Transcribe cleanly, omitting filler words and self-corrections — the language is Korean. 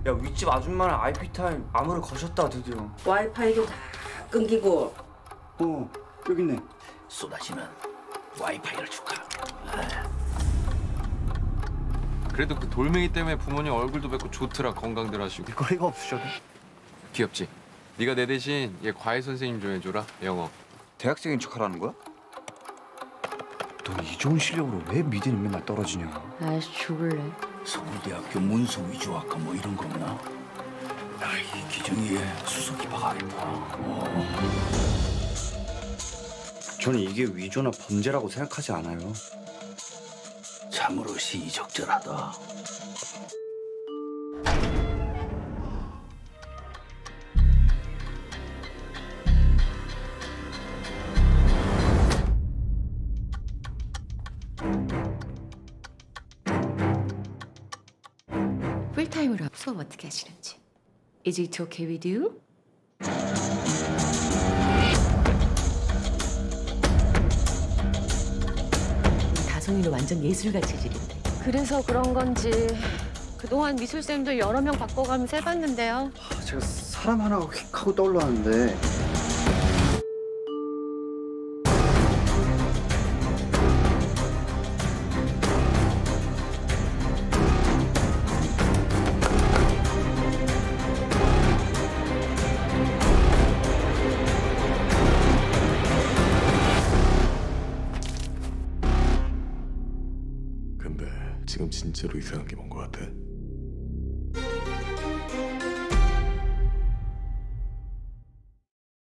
야, 윗집 아줌마는 IP 타임 암호를 거셨다 드디어. 와이파이도 다 끊기고. 여기 있네. 쏟아지는 와이파이를 줄까? 그래도 그 돌멩이 때문에 부모님 얼굴도 뵙고 좋더라. 건강들 하시고. 거리가 없으셔도. 귀엽지? 네가 내 대신 얘 과외 선생님 좀 해줘라. 영어. 대학생인 척하라는 거야? 너 이 좋은 실력으로 왜 미대는 맨날 떨어지냐? 아이씨 죽을래. 서울대학교 문서 위조학과 뭐 이런 거 없나? 이 기정이에 수석이 박아야겠다. 저는 이게 위조나 범죄라고 생각하지 않아요. 참으로 시의적절하다. 풀타임으로 수업 어떻게 하시는지. Is it okay with you? 다솜이는 완전 예술가 체질인데. 그래서 그런 건지 그동안 미술쌤도 여러 명 바꿔가면서 해봤는데요. 제가 사람 하나가 휙 하고 떠올랐는데. 근데 지금 진짜로 이상한 게 뭔 것 같아?